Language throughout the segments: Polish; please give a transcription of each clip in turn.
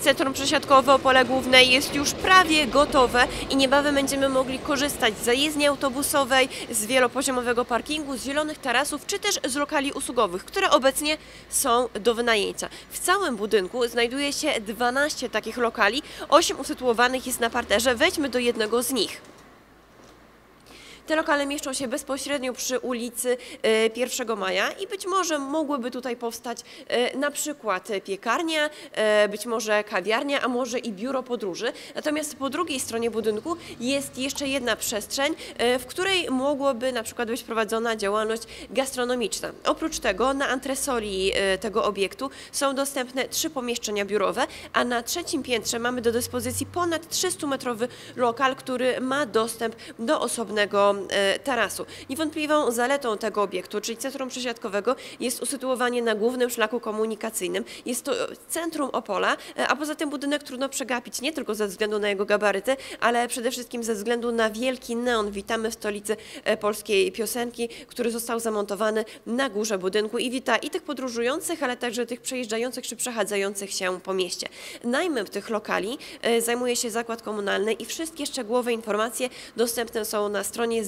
Centrum Przesiadkowe Opole Główne jest już prawie gotowe i niebawem będziemy mogli korzystać z zajezdni autobusowej, z wielopoziomowego parkingu, z zielonych tarasów, czy też z lokali usługowych, które obecnie są do wynajęcia. W całym budynku znajduje się 12 takich lokali, 8 usytuowanych jest na parterze. Wejdźmy do jednego z nich. Te lokale mieszczą się bezpośrednio przy ulicy 1 Maja i być może mogłyby tutaj powstać na przykład piekarnia, być może kawiarnia, a może i biuro podróży. Natomiast po drugiej stronie budynku jest jeszcze jedna przestrzeń, w której mogłoby na przykład być prowadzona działalność gastronomiczna. Oprócz tego na antresolii tego obiektu są dostępne 3 pomieszczenia biurowe, a na 3. piętrze mamy do dyspozycji ponad 300-metrowy lokal, który ma dostęp do osobnego tarasu. Niewątpliwą zaletą tego obiektu, czyli Centrum Przesiadkowego, jest usytuowanie na głównym szlaku komunikacyjnym. Jest to centrum Opola, a poza tym budynek trudno przegapić nie tylko ze względu na jego gabaryty, ale przede wszystkim ze względu na wielki neon "Witamy w stolicy polskiej piosenki", który został zamontowany na górze budynku i wita i tych podróżujących, ale także tych przejeżdżających czy przechadzających się po mieście. Najmem tych lokali zajmuje się zakład komunalny i wszystkie szczegółowe informacje dostępne są na stronie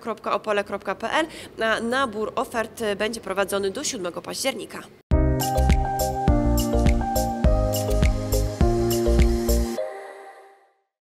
zk.opole.pl, a nabór ofert będzie prowadzony do 7 października.